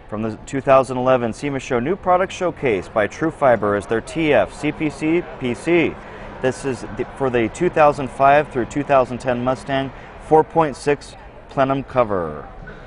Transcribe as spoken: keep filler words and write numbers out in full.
From the two thousand eleven SEMA Show New Product Showcase by TRUFIBER is their T F C P C P C. This is the, for the two thousand five through two thousand ten Mustang four point six plenum cover.